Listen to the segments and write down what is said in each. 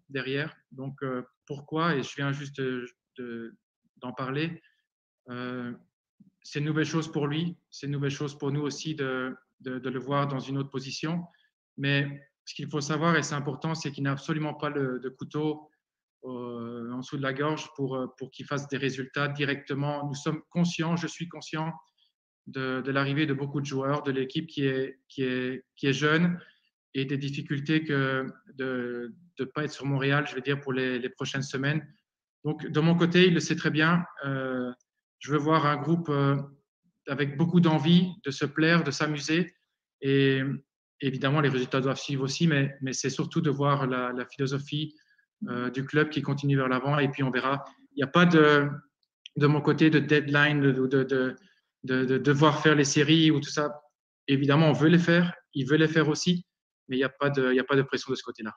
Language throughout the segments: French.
derrière. Donc, pourquoi? Et je viens juste d'en parler. C'est une nouvelle chose pour lui, c'est une nouvelle chose pour nous aussi de le voir dans une autre position. Mais ce qu'il faut savoir, et c'est important, c'est qu'il n'a absolument pas de couteau en dessous de la gorge pour qu'il fasse des résultats directement. Nous sommes conscients, je suis conscient de l'arrivée de beaucoup de joueurs, de l'équipe qui est jeune et des difficultés de ne pas être sur Montréal, je vais dire, pour les prochaines semaines. Donc, de mon côté, il le sait très bien. Je veux voir un groupe avec beaucoup d'envie de se plaire, de s'amuser. Et évidemment, les résultats doivent suivre aussi, mais c'est surtout de voir la philosophie du club qui continue vers l'avant. Et puis, on verra. Il n'y a pas de mon côté de deadline, de devoir faire les séries ou tout ça. Évidemment, on veut les faire. Il veut les faire aussi, mais il n'y a pas de pression de ce côté-là.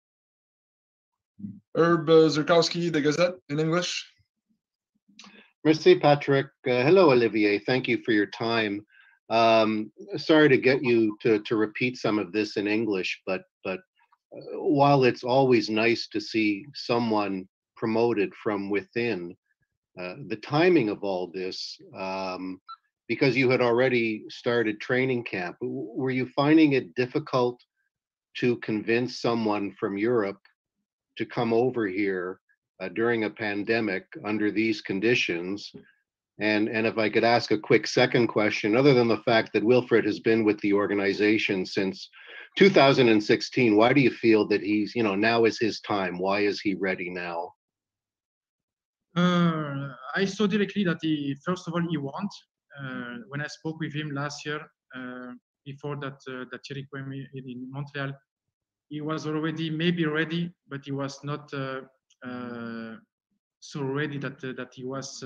Herb Zurkowski, The Gazette, in English. Merci, Patrick. Hello, Olivier. Thank you for your time. Sorry to get you to repeat some of this in English, but while it's always nice to see someone promoted from within, the timing of all this, because you had already started training camp, were you finding it difficult to convince someone from Europe to come over here during a pandemic under these conditions? And if I could ask a quick second question, other than the fact that Wilfred has been with the organization since 2016, why do you feel that he's, now is his time? Why is he ready now? I saw directly that first of all, he wants. When I spoke with him last year, before that Thierry came in Montreal, he was already maybe ready, but he was not so ready that he was.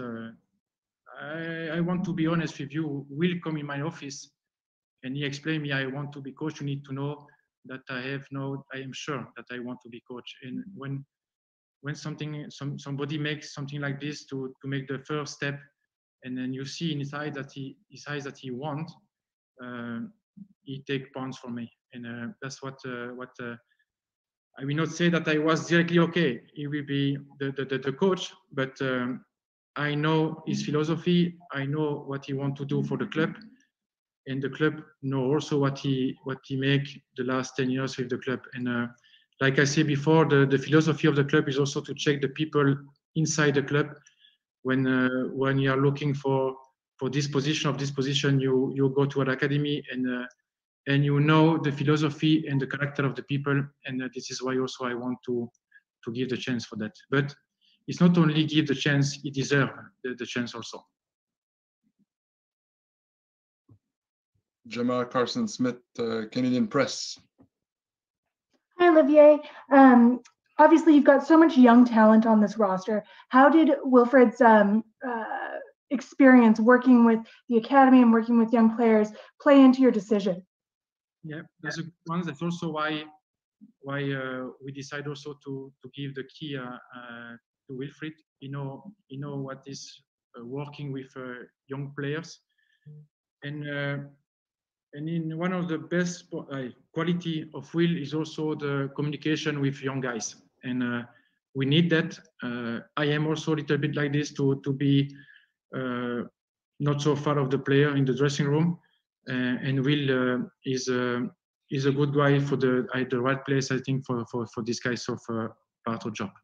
I want to be honest with you. Will come in my office, and he explained me, I want to be coach. You need to know that I am sure that I want to be coach. And when somebody makes something like this to make the first step, and then you see in his eyes that he wants, he take points from me, and that's what I will not say that I was directly okay. He will be the coach, but I know his philosophy. I know what he wants to do for the club, and the club know also what he make the last 10 years with the club. And like I said before, the philosophy of the club is also to check the people inside the club. When you are looking for this position, you go to an academy and you know the philosophy and the character of the people, and this is why also I want to give the chance for that. But it's not only give the chance; he deserves the chance also. Gemma Carson-Smith, Canadian Press. Hi, Olivier. Obviously, you've got so much young talent on this roster. How did Wilfred's experience working with the academy and working with young players play into your decision? Yeah, that's a good one. That's also why we decide also to give the key to Wilfred. You know what is working with young players, and in one of the best quality of Will is also the communication with young guys, and we need that. I am also a little bit like this to be not so far of the player in the dressing room. And Will is a good guy for the right place, I think, for this kind of part of job.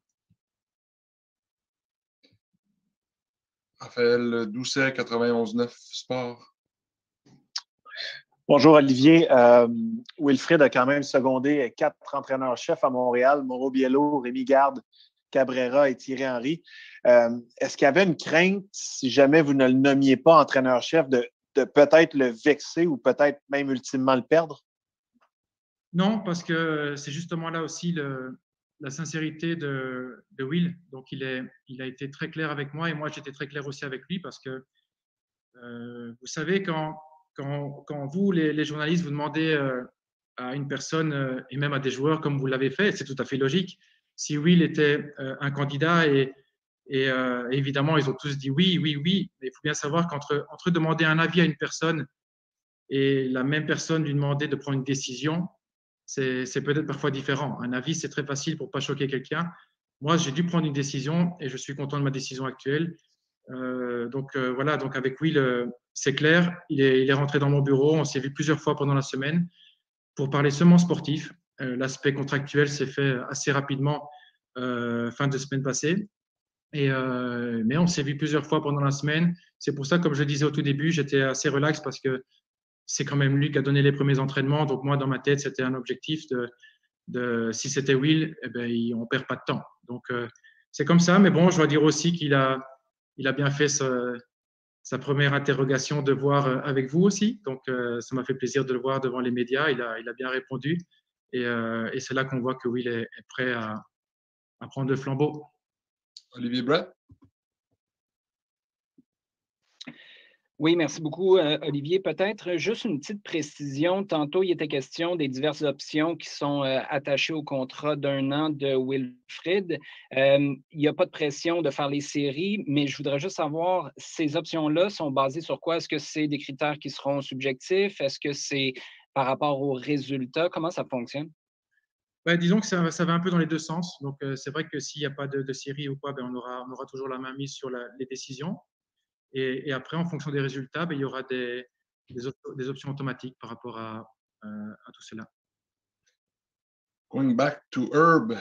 Raphaël Doucet, 91.9 Sport. Bonjour Olivier. Wilfred a quand même secondé 4 entraîneurs-chefs à Montréal, Mauro Biello, Rémi Garde, Cabrera et Thierry Henry. Est-ce qu'il y avait une crainte, si jamais vous ne le nommiez pas entraîneur-chef, de peut-être le vexer ou peut-être même ultimement le perdre? Non, parce que c'est justement là aussi la sincérité de Will. Donc, il a été très clair avec moi et moi, j'étais très clair aussi avec lui parce que vous savez, quand vous, les journalistes, vous demandez à une personne et même à des joueurs comme vous l'avez fait, c'est tout à fait logique. Si Will était un candidat et évidemment, ils ont tous dit oui. Mais il faut bien savoir qu'entre demander un avis à une personne et la même personne lui demander de prendre une décision, c'est peut-être parfois différent. Un avis, c'est très facile pour ne pas choquer quelqu'un. Moi, j'ai dû prendre une décision et je suis content de ma décision actuelle. Voilà, donc avec Will, c'est clair, il est rentré dans mon bureau, on s'est vu plusieurs fois pendant la semaine pour parler seulement sportif. L'aspect contractuel s'est fait assez rapidement fin de semaine passée. Mais on s'est vu plusieurs fois pendant la semaine. C'est pour ça, comme je disais au tout début, j'étais assez relax parce que c'est quand même lui qui a donné les premiers entraînements. Donc moi, dans ma tête, c'était un objectif si c'était Will, eh ben, on ne perd pas de temps. Donc c'est comme ça. Mais bon, je dois dire aussi qu'il a bien fait sa première interrogation de voir avec vous aussi. Donc ça m'a fait plaisir de le voir devant les médias. Il a bien répondu. Et c'est là qu'on voit que Will est prêt à prendre le flambeau. Olivier Brett? Oui, merci beaucoup, Olivier. Peut-être juste une petite précision. Tantôt, il était question des diverses options qui sont attachées au contrat d'1 an de Wilfried. Il n'y a pas de pression de faire les séries, mais je voudrais juste savoir, ces options-là sont basées sur quoi? Est-ce que c'est des critères qui seront subjectifs? Est-ce que c'est par rapport aux résultats? Comment ça fonctionne? Ouais, disons que ça va un peu dans les deux sens. Donc, c'est vrai que s'il n'y a pas de série ou quoi, ben, on aura toujours la main mise sur les décisions. Et après, en fonction des résultats, ben, il y aura des options automatiques par rapport à tout cela. Going back to Herb.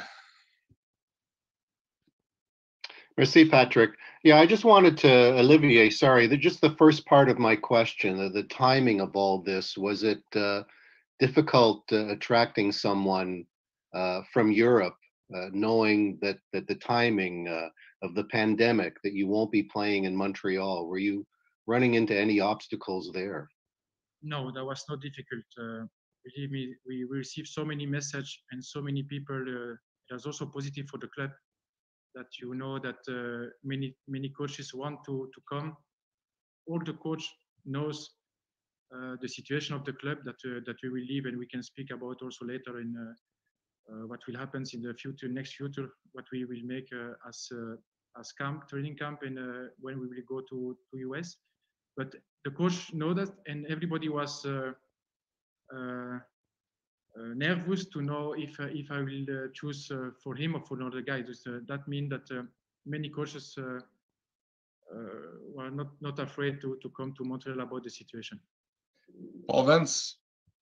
Merci, Patrick. Yeah, I just wanted to, Olivier, sorry, just the first part of my question, the timing of all this, was it difficult attracting someone from Europe, knowing that the timing of the pandemic, that you won't be playing in Montreal? Were you running into any obstacles there? No, that was not difficult. Believe me, we received so many messages and so many people. It was also positive for the club that that many coaches want to come. All the coach knows the situation of the club that we will leave, and we can speak about also later in what will happen in the future, next future, what we will make as training camp, and when we will go to US. But the coach know that, and everybody was nervous to know if I will choose for him or for another guy. That means that many coaches were not afraid to come to Montreal about the situation. Paul Vance.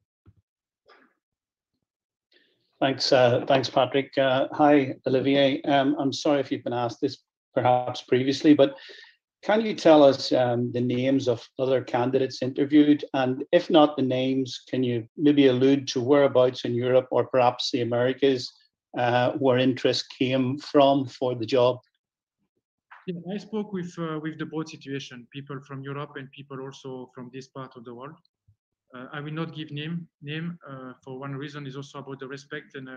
Thanks, Patrick. Hi, Olivier. I'm sorry if you've been asked this perhaps previously, but can you tell us the names of other candidates interviewed? And if not the names, can you maybe allude to whereabouts in Europe or perhaps the Americas where interest came from for the job? Yeah, I spoke with the both situation, people from Europe and people also from this part of the world. I will not give name for one reason, is also about the respect, and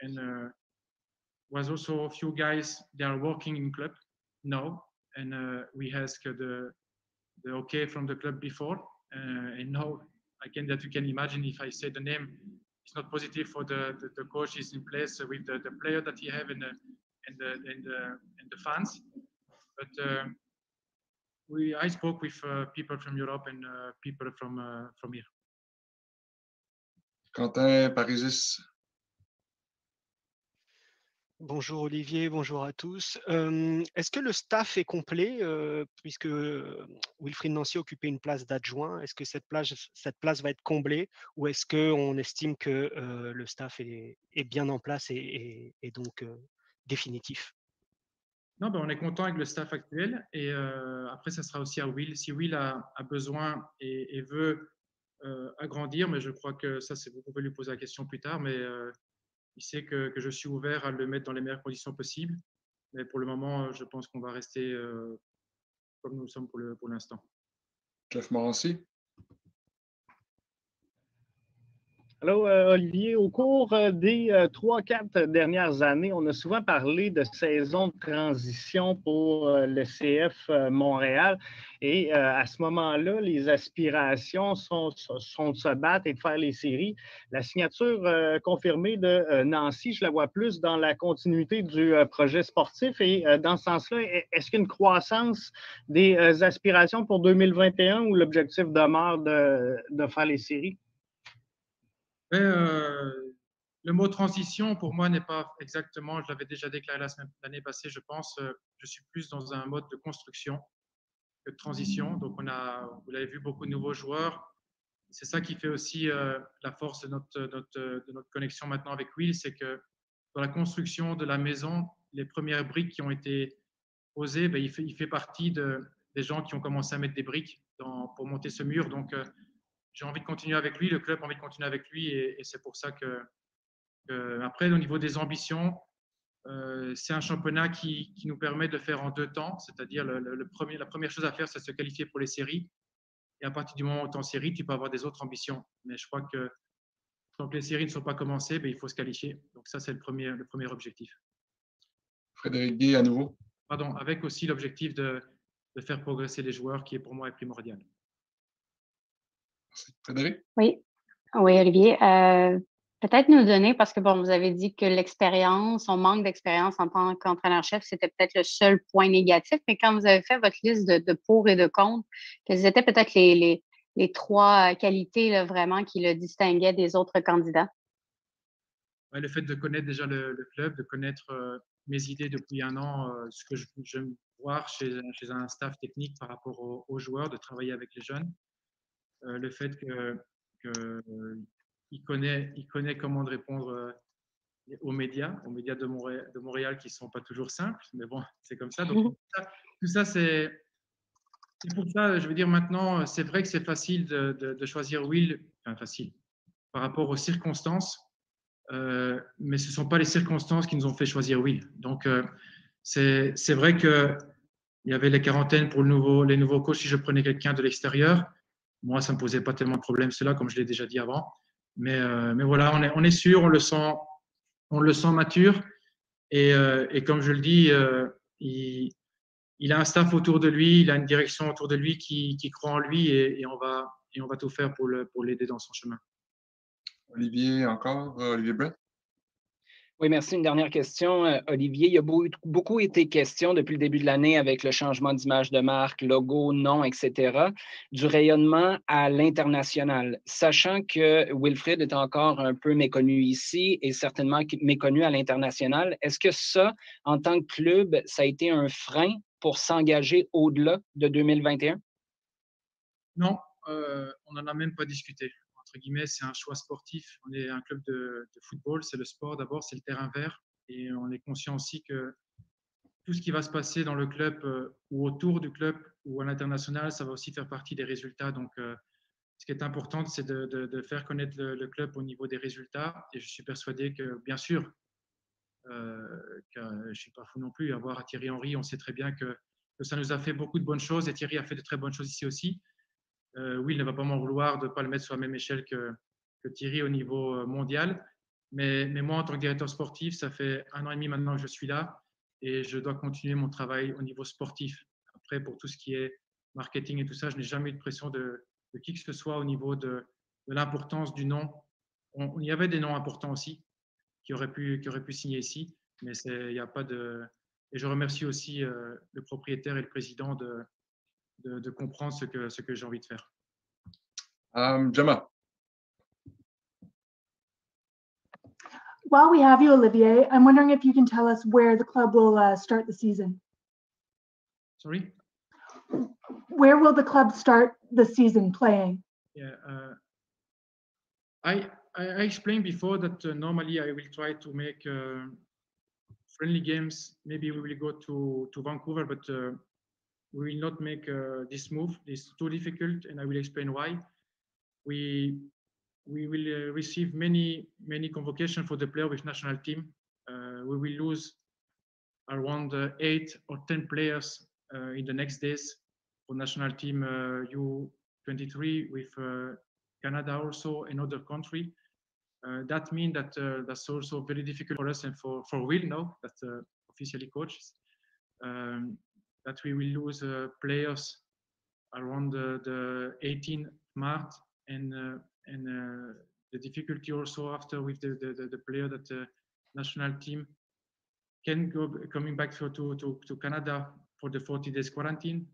was also a few guys, they are working in club now, and we asked the okay from the club before, and now that you can imagine if I say the name, it's not positive for the coaches in place with the player that he have and the fans. But I spoke with people from Europe and people from here. Quentin Parisis. Bonjour Olivier, bonjour à tous. Est-ce que le staff est complet puisque Wilfried Nancy occupait une place d'adjoint? Est-ce que cette place va être comblée ou est-ce qu'on estime que le staff est bien en place et donc définitif? Non, ben on est content avec le staff actuel et après, ça sera aussi à Will. Si Will a besoin et veut agrandir, mais je crois que ça, vous pouvez lui poser la question plus tard, mais il sait que je suis ouvert à le mettre dans les meilleures conditions possibles. Mais pour le moment, je pense qu'on va rester comme nous sommes pour l'instant. Jeff Morancy. Allô, Olivier. Au cours des 3-4 dernières années, on a souvent parlé de saison de transition pour le CF Montréal. Et à ce moment-là, les aspirations sont de se battre et de faire les séries. La signature confirmée de Nancy, je la vois plus dans la continuité du projet sportif. Et dans ce sens-là, est-ce qu'il y a une croissance des aspirations pour 2021 ou l'objectif demeure de faire les séries? Le mot transition, pour moi, n'est pas exactement, je l'avais déjà déclaré l'année passée, je pense, je suis plus dans un mode de construction que de transition. Donc, vous l'avez vu, beaucoup de nouveaux joueurs. C'est ça qui fait aussi la force de notre connexion maintenant avec Will, c'est que dans la construction de la maison, les premières briques qui ont été posées, ben, il fait partie des gens qui ont commencé à mettre des briques pour monter ce mur. Donc, j'ai envie de continuer avec lui, le club a envie de continuer avec lui, et c'est pour ça après, au niveau des ambitions, c'est un championnat qui nous permet de faire en 2 temps, c'est-à-dire la première chose à faire, c'est se qualifier pour les séries. Et à partir du moment où tu es en série, tu peux avoir des autres ambitions. Mais je crois que tant que les séries ne sont pas commencées, ben, il faut se qualifier. Donc ça, c'est le premier objectif. Frédéric Guay, à nouveau. Pardon, avec aussi l'objectif de faire progresser les joueurs, qui est pour moi primordial. Merci. Frédéric? Oui, oui, Olivier. Peut-être nous donner, parce que bon, vous avez dit que l'expérience, on manque d'expérience en tant qu'entraîneur-chef, c'était peut-être le seul point négatif, mais quand vous avez fait votre liste de pour et de contre, quelles étaient peut-être les 3 qualités là, vraiment qui le distinguaient des autres candidats? Ouais, le fait de connaître déjà le club, de connaître mes idées depuis 1 an, ce que j'aime voir chez un staff technique par rapport aux joueurs, de travailler avec les jeunes. Le fait qu'il connaît comment de répondre aux médias de Montréal qui ne sont pas toujours simples, mais bon, c'est comme ça. Donc, tout ça c'est pour ça, je veux dire, maintenant, c'est vrai que c'est facile de choisir Will, enfin facile, par rapport aux circonstances, mais ce ne sont pas les circonstances qui nous ont fait choisir Will. Donc, c'est vrai qu'il y avait les quarantaines pour les nouveaux coachs si je prenais quelqu'un de l'extérieur. Moi, ça ne me posait pas tellement de problème, cela, comme je l'ai déjà dit avant. Mais voilà, on est sûr, on le sent mature. Et comme je le dis, il a un staff autour de lui, il a une direction autour de lui qui croit en lui, et on va tout faire pour l'aider dans son chemin. Olivier, encore? Olivier Brett? Oui, merci. Une dernière question, Olivier. Il y a beaucoup été question depuis le début de l'année avec le changement d'image de marque, logo, nom, etc., du rayonnement à l'international. Sachant que Wilfried est encore un peu méconnu ici et certainement méconnu à l'international, est-ce que ça, en tant que club, ça a été un frein pour s'engager au-delà de 2021? Non, on n'en a même pas discuté. Entre guillemets, c'est un choix sportif. On est un club de football, c'est le sport d'abord, c'est le terrain vert. Et on est conscient aussi que tout ce qui va se passer dans le club ou autour du club ou à l'international, ça va aussi faire partie des résultats. Donc, ce qui est important, c'est de faire connaître le club au niveau des résultats. Et je suis persuadé que, bien sûr, que je ne suis pas fou non plus, avoir à Thierry Henry, on sait très bien que ça nous a fait beaucoup de bonnes choses, et Thierry a fait de très bonnes choses ici aussi. Will ne va pas m'en vouloir de ne pas le mettre sur la même échelle que Thierry au niveau mondial. Mais moi, en tant que directeur sportif, ça fait 1 an et demi maintenant que je suis là, et je dois continuer mon travail au niveau sportif. Après, pour tout ce qui est marketing et tout ça, je n'ai jamais eu de pression de qui que ce soit au niveau de l'importance du nom. Il y avait des noms importants aussi qui auraient pu signer ici, mais il n'y a pas de… Et je remercie aussi le propriétaire et le président de comprendre ce que j'ai envie de faire. Gemma. While we have you, Olivier, I'm wondering if you can tell us where the club will start the season. Sorry? Where will the club start the season playing? Yeah, I explained before that normally I will try to make friendly games. Maybe we will go to Vancouver, but we will not make this move. It's too difficult, and I will explain why. We will receive many convocations for the player with national team. We will lose around 8 or 10 players in the next days for national team U23 with Canada also, another country. That means that that's also very difficult for us and for Will now, that officially coaches, that we will lose players around the 18th March, and the difficulty also after with the player that the national team can go coming back to Canada for the 40 days quarantine.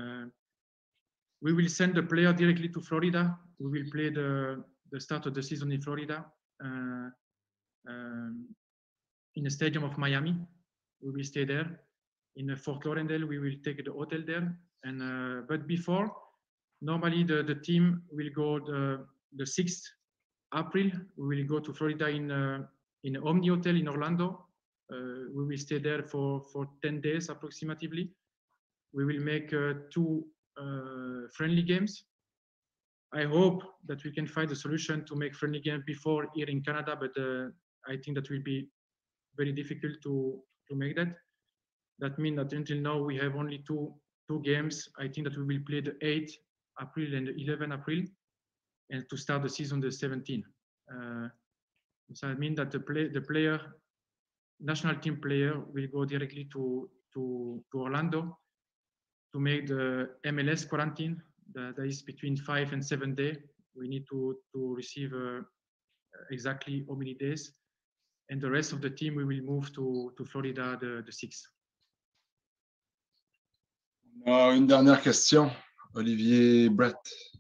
We will send the player directly to Florida. We will play the start of the season in Florida. in the stadium of Miami. We will stay there. In Fort Lauderdale, we will take the hotel there. And but before, normally the team will go the 6th April. We will go to Florida in Omni Hotel in Orlando. We will stay there for 10 days approximately. We will make 2 friendly games. I hope that we can find a solution to make friendly games before here in Canada, but I think that will be very difficult to make that. That means that until now we have only two games. I think that we will play the 8th April and the 11th April, and to start the season the 17th. So I mean that the national team player will go directly to Orlando to make the MLS quarantine. That is between 5 and 7 days. We need to receive exactly how many days. And the rest of the team, we will move to Florida the 6th. Une dernière question, Olivier Brett.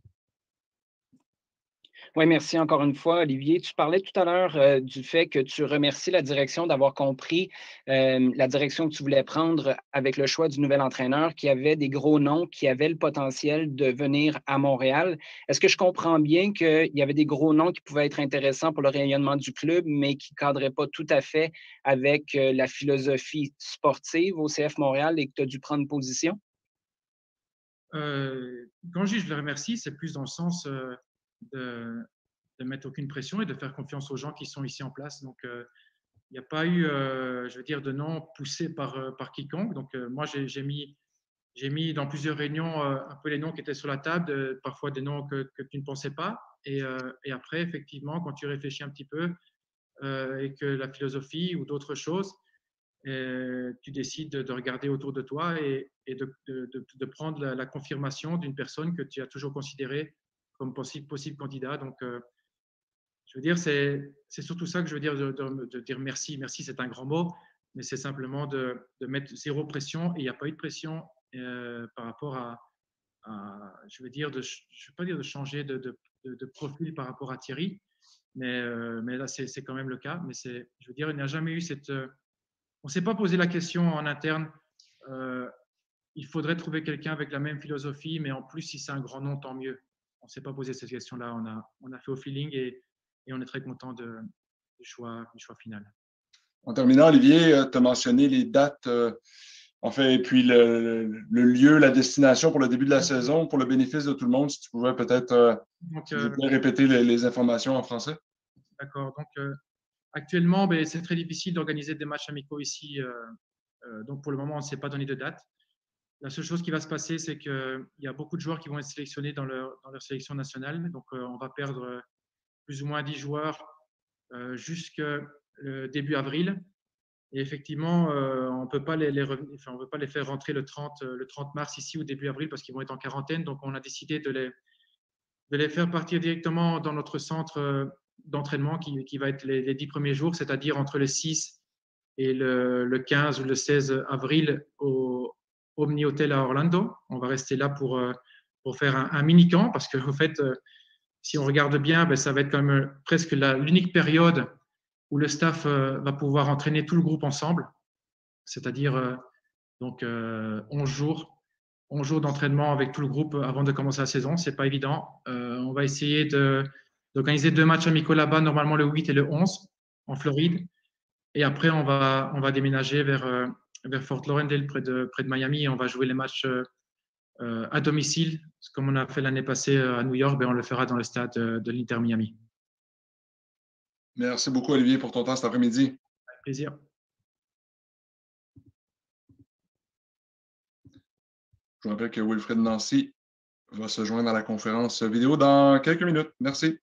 Oui, merci encore une fois, Olivier. Tu parlais tout à l'heure du fait que tu remercies la direction d'avoir compris la direction que tu voulais prendre avec le choix du nouvel entraîneur, qui avait des gros noms, qui avaient le potentiel de venir à Montréal. Est-ce que je comprends bien qu'il y avait des gros noms qui pouvaient être intéressants pour le rayonnement du club, mais qui ne cadraient pas tout à fait avec la philosophie sportive au CF Montréal et que tu as dû prendre position? Quand je le remercie, c'est plus dans le sens de mettre aucune pression et de faire confiance aux gens qui sont ici en place. Donc, il n'y a pas eu, je veux dire, de nom poussé par quiconque. Donc, moi, j'ai mis dans plusieurs réunions un peu les noms qui étaient sur la table, parfois des noms que tu ne pensais pas. Et après, effectivement, quand tu réfléchis un petit peu et que la philosophie ou d'autres choses, tu décides de regarder autour de toi et de prendre la confirmation d'une personne que tu as toujours considérée comme possible candidat. Donc, je veux dire, c'est surtout ça que je veux dire, de dire merci. Merci, c'est un grand mot, mais c'est simplement de mettre zéro pression. Et il n'y a pas eu de pression par rapport à je veux dire, je ne veux pas dire de changer de profil par rapport à Thierry, mais là, c'est quand même le cas. Mais je veux dire, il n'y a jamais eu cette... on ne s'est pas posé la question en interne. Il faudrait trouver quelqu'un avec la même philosophie, mais en plus, si c'est un grand nom, tant mieux. On ne s'est pas posé cette question-là. On a fait au feeling et on est très content du choix final. En terminant, Olivier, tu as mentionné les dates, et puis le lieu, la destination pour le début de la saison, pour le bénéfice de tout le monde. Si tu pouvais peut-être répéter les informations en français. D'accord. Donc, actuellement, c'est très difficile d'organiser des matchs amicaux ici. Donc, pour le moment, on ne s'est pas donné de date. La seule chose qui va se passer, c'est qu'il y a beaucoup de joueurs qui vont être sélectionnés dans leur sélection nationale. Donc, on va perdre plus ou moins 10 joueurs jusqu'au début avril. Et effectivement, on ne peut pas on peut pas les faire rentrer le 30 mars ici ou début avril parce qu'ils vont être en quarantaine. Donc, on a décidé de les faire partir directement dans notre centre d'entraînement qui va être les 10 premiers jours, c'est-à-dire entre le 6 et le 15 ou le 16 avril au Omni Hotel à Orlando. On va rester là pour faire un mini-camp parce qu'en fait, si on regarde bien, ça va être quand même presque l'unique période où le staff va pouvoir entraîner tout le groupe ensemble, c'est-à-dire 11 jours d'entraînement avec tout le groupe avant de commencer la saison. C'est pas évident. On va essayer d'organiser 2 matchs amicaux là-bas, normalement le 8 et le 11 en Floride. Et après, on va déménager vers Fort Lauderdale, près de Miami, et on va jouer les matchs à domicile. Comme on a fait l'année passée à New York, on le fera dans le stade de l'Inter Miami. Merci beaucoup, Olivier, pour ton temps cet après-midi. Avec plaisir. Je vous rappelle que Wilfried Nancy va se joindre à la conférence vidéo dans quelques minutes. Merci.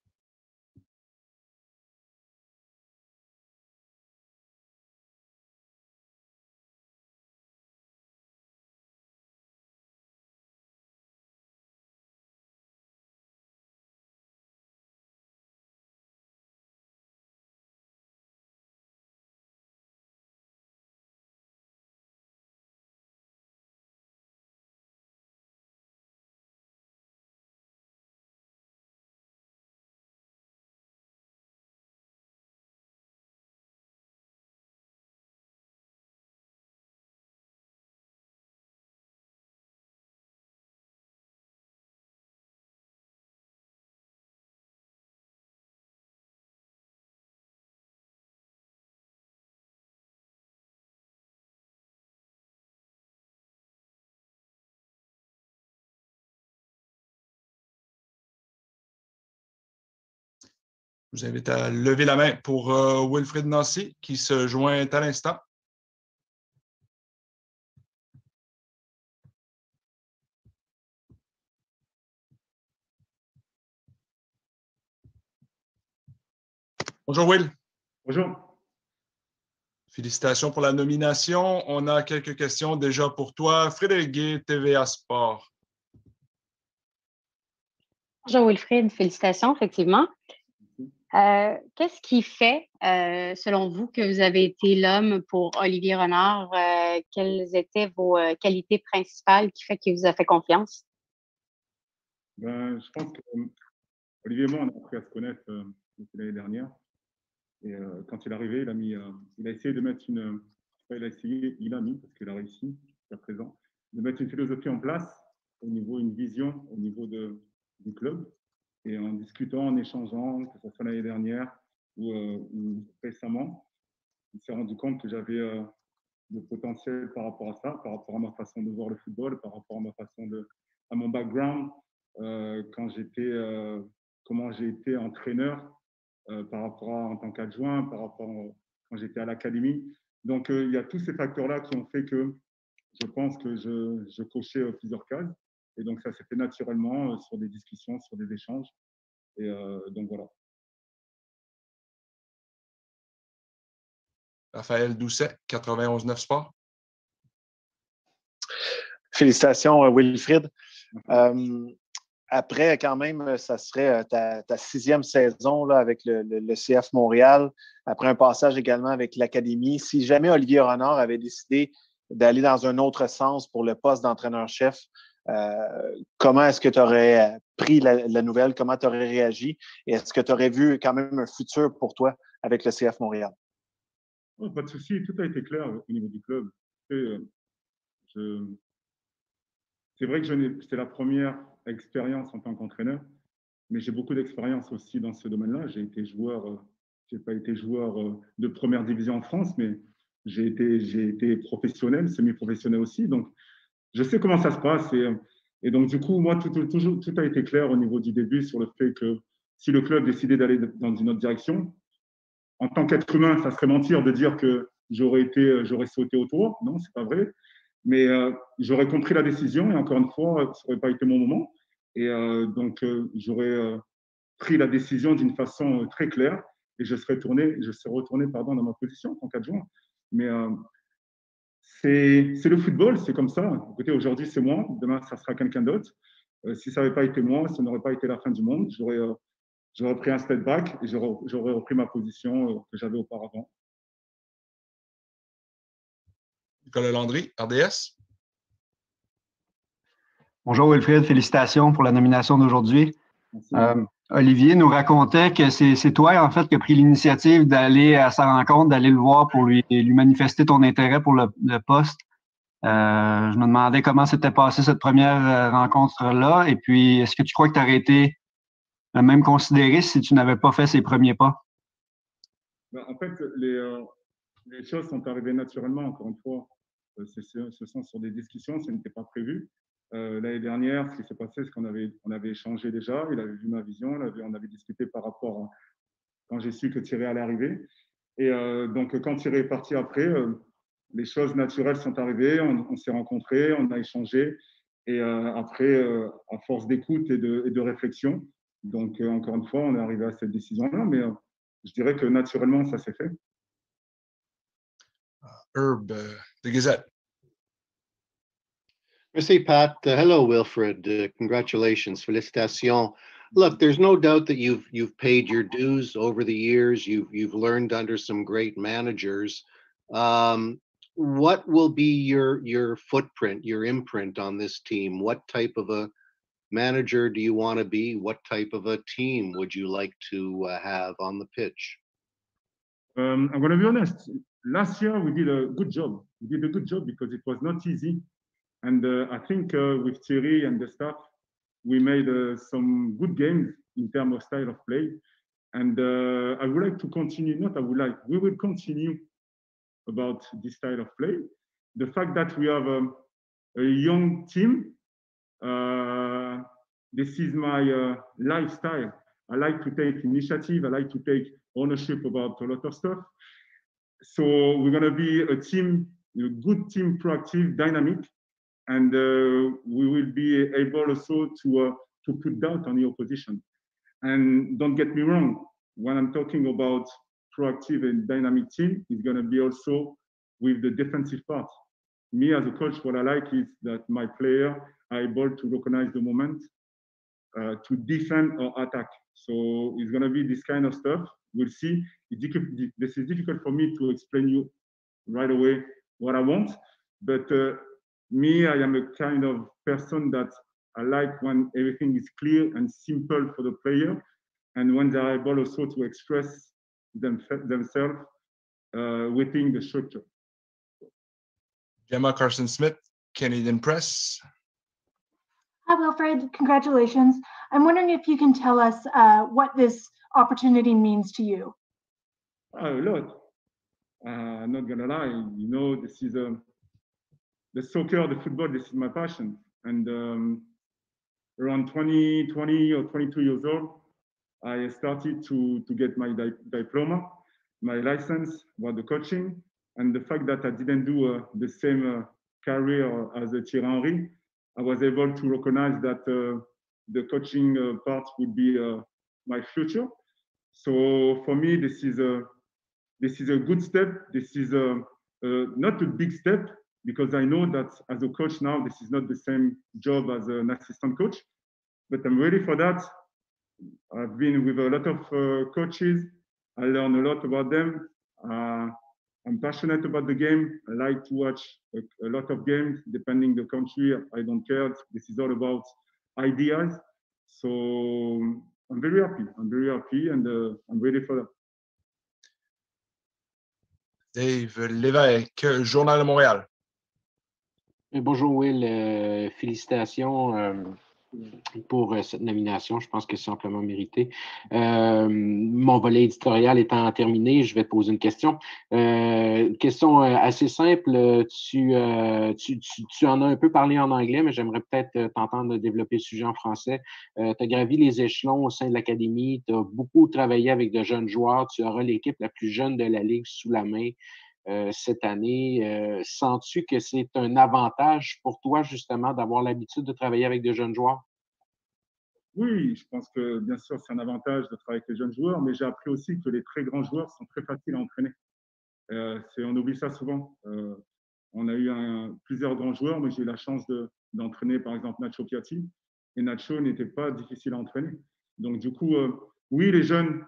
vous invite à lever la main pour Wilfried Nancy, qui se joint à l'instant. Bonjour Will. Bonjour. Félicitations pour la nomination. On a quelques questions déjà pour toi. Frédéric Guay, TVA Sport. Bonjour Wilfried, félicitations, effectivement. Qu'est-ce qui fait, selon vous, que vous avez été l'homme pour Olivier Renard? Quelles étaient vos qualités principales qui fait qu'il vous a fait confiance? Ben, je pense que Olivier et moi, on a appris à se connaître depuis l'année dernière. Et quand il est arrivé, il a essayé de mettre il a mis, parce qu'il a réussi jusqu'à présent, de mettre une philosophie en place, une vision au niveau du club. Et en discutant, en échangeant, que ce soit l'année dernière ou récemment, il s'est rendu compte que j'avais le potentiel par rapport à ça, par rapport à ma façon de voir le football, par rapport à ma façon à mon background, comment j'ai été entraîneur, par rapport en tant qu'adjoint, par rapport quand j'étais à l'académie. Donc, il y a tous ces facteurs-là qui ont fait que je pense que je cochais plusieurs cases. Et donc, ça s'est fait naturellement sur des discussions, sur des échanges. Et donc, voilà. Raphaël Doucet, 91.9 Sport. Félicitations, Wilfried. Après, quand même, ça serait ta 6e saison là, avec le CF Montréal, après un passage également avec l'Académie. Si jamais Olivier Renard avait décidé d'aller dans un autre sens pour le poste d'entraîneur-chef, comment est-ce que tu aurais pris la nouvelle? Comment tu aurais réagi? Et est-ce que tu aurais vu quand même un futur pour toi avec le CF Montréal? Oh, pas de souci, tout a été clair au niveau du club. C'est vrai que c'était la première expérience en tant qu'entraîneur, mais j'ai beaucoup d'expérience aussi dans ce domaine-là. J'ai pas été joueur de première division en France, mais j'ai été professionnel, semi-professionnel aussi. Donc, je sais comment ça se passe. Et donc, du coup, moi, tout a été clair au niveau du début sur le fait que si le club décidait d'aller dans une autre direction, en tant qu'être humain, ça serait mentir de dire que j'aurais sauté autour. Non, c'est pas vrai. Mais j'aurais compris la décision et encore une fois, ça n'aurait pas été mon moment. Et donc, j'aurais pris la décision d'une façon très claire et je serais retourné dans ma position en tant qu'adjoint. Mais c'est le football, c'est comme ça. Écoutez, aujourd'hui, c'est moi, demain, ça sera quelqu'un d'autre. Si ça n'avait pas été moi, ça n'aurait pas été la fin du monde. J'aurais pris un step back et j'aurais repris ma position que j'avais auparavant. Nicolas Landry, RDS. Bonjour Wilfried, félicitations pour la nomination d'aujourd'hui. Olivier nous racontait que c'est toi, en fait, qui as pris l'initiative d'aller à sa rencontre, d'aller le voir pour lui manifester ton intérêt pour le poste. Je me demandais comment s'était passée cette première rencontre-là. Et puis, est-ce que tu crois que tu aurais été même considéré si tu n'avais pas fait ces premiers pas? En fait, les choses sont arrivées naturellement, encore une fois. Ce sont sur des discussions, ça n'était pas prévu. L'année dernière, ce qui s'est passé, c'est qu'on avait échangé déjà. Il avait vu ma vision, on avait discuté par rapport à quand j'ai su que Thierry allait arriver. Et donc, quand Thierry est parti après, les choses naturelles sont arrivées. On s'est rencontrés, on a échangé. Et après, à force d'écoute et de réflexion, donc encore une fois, on est arrivé à cette décision-là. Mais je dirais que naturellement, ça s'est fait. Herb, the Gazette. Merci, Pat. Hello, Wilfried. Congratulations. Félicitations. Look, there's no doubt that you've paid your dues over the years. You've learned under some great managers. What will be your footprint, your imprint on this team? What type of a manager do you want to be? What type of a team would you like to have on the pitch? I'm going to be honest. Last year, we did a good job. We did a good job because it was not easy. And I think with Thierry and the staff, we made some good games in terms of style of play. And I would like to continue, we will continue about this style of play. The fact that we have a young team, this is my lifestyle. I like to take initiative. I like to take ownership about a lot of stuff. So we're going to be a team, a good team, proactive, dynamic, and we will be able also to put doubt on the opposition. And don't get me wrong, when I'm talking about proactive and dynamic team, it's going to be also with the defensive part. Me as a coach, what I like is that my player are able to recognize the moment to defend or attack. So it's going to be this kind of stuff. We'll see. This is difficult for me to explain you right away what I want. But me, I am a kind of person that I like when everything is clear and simple for the player, and when they are able also to express themselves within the structure. Gemma Carson-Smith, Canadian Press. Hi, Wilfred. Congratulations. I'm wondering if you can tell us what this opportunity means to you. A lot. I'm not gonna lie. You know, this is the soccer, the football. This is my passion. And around 20 or 22 years old, I started to get my diploma, my license about the coaching, and the fact that I didn't do the same career as Thierry Henry, I was able to recognize that the coaching part would be my future. So for me, this is a good step. This is not a big step, because I know that as a coach now, this is not the same job as an assistant coach, but I'm ready for that. I've been with a lot of coaches. I learn a lot about them. I'm passionate about the game. I like to watch a lot of games, depending the country. I don't care. This is all about ideas. So I'm very happy. I'm very happy, and I'm ready for that. Dave Lévesque, Journal de Montréal. Bonjour Will, félicitations pour cette nomination. Je pense que c'est amplement mérité. Mon volet éditorial étant terminé, je vais te poser une question. Question assez simple. Tu en as un peu parlé en anglais, mais j'aimerais peut-être t'entendre développer le sujet en français. Tu as gravi les échelons au sein de l'académie, tu as beaucoup travaillé avec de jeunes joueurs, tu auras l'équipe la plus jeune de la Ligue sous la main. Cette année. Sens-tu que c'est un avantage pour toi, justement, d'avoir l'habitude de travailler avec de jeunes joueurs? Oui, je pense que, bien sûr, c'est un avantage de travailler avec les jeunes joueurs, mais j'ai appris aussi que les très grands joueurs sont très faciles à entraîner. On oublie ça souvent. On a eu plusieurs grands joueurs, mais j'ai eu la chance d'entraîner, par exemple, Nacho Piatti, et Nacho n'était pas difficile à entraîner. Donc, du coup, oui, les jeunes,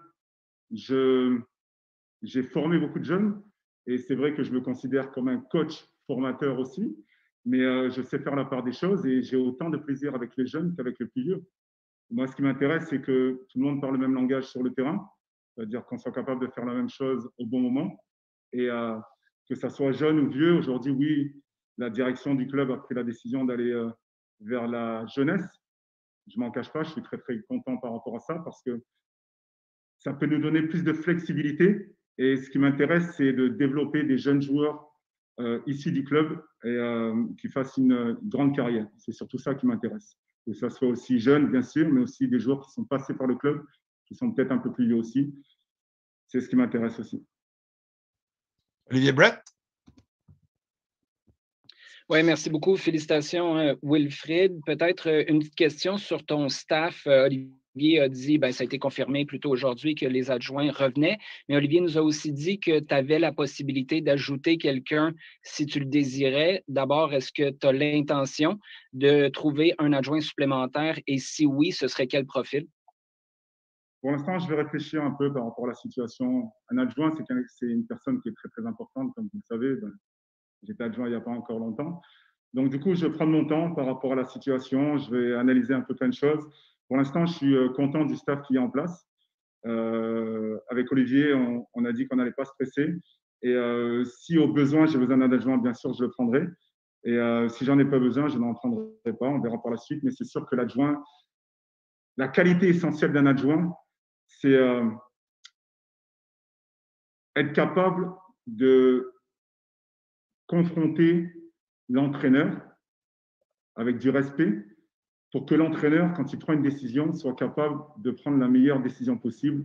j'ai formé beaucoup de jeunes, et c'est vrai que je me considère comme un coach formateur aussi, mais je sais faire la part des choses et j'ai autant de plaisir avec les jeunes qu'avec les plus vieux. Moi, ce qui m'intéresse, c'est que tout le monde parle le même langage sur le terrain, c'est-à-dire qu'on soit capable de faire la même chose au bon moment, et que ça soit jeune ou vieux. Aujourd'hui, oui, la direction du club a pris la décision d'aller vers la jeunesse. Je ne m'en cache pas, je suis très, très content par rapport à ça, parce que ça peut nous donner plus de flexibilité. Et ce qui m'intéresse, c'est de développer des jeunes joueurs ici du club et qui fassent une grande carrière. C'est surtout ça qui m'intéresse. Que ça soit aussi jeune, bien sûr, mais aussi des joueurs qui sont passés par le club, qui sont peut-être un peu plus vieux aussi. C'est ce qui m'intéresse aussi. Olivier Brett? Oui, merci beaucoup. Félicitations, Wilfried. Peut-être une petite question sur ton staff. Olivier a dit, ça a été confirmé plus tôt aujourd'hui que les adjoints revenaient, mais Olivier nous a aussi dit que tu avais la possibilité d'ajouter quelqu'un si tu le désirais. D'abord, est-ce que tu as l'intention de trouver un adjoint supplémentaire et si oui, ce serait quel profil? Pour l'instant, je vais réfléchir un peu par rapport à la situation. Un adjoint, c'est une personne qui est très, très importante, comme vous le savez. J'étais adjoint il n'y a pas encore longtemps. Donc, du coup, je vais prendre mon temps par rapport à la situation. Je vais analyser un peu plein de choses. Pour l'instant, je suis content du staff qui est en place. Avec Olivier, on a dit qu'on n'allait pas se presser. Et si au besoin, j'ai besoin d'un adjoint, bien sûr, je le prendrai. Et si j'en ai pas besoin, je n'en prendrai pas. On verra par la suite. Mais c'est sûr que l'adjoint, la qualité essentielle d'un adjoint, c'est être capable de confronter l'entraîneur avec du respect pour que l'entraîneur, quand il prend une décision, soit capable de prendre la meilleure décision possible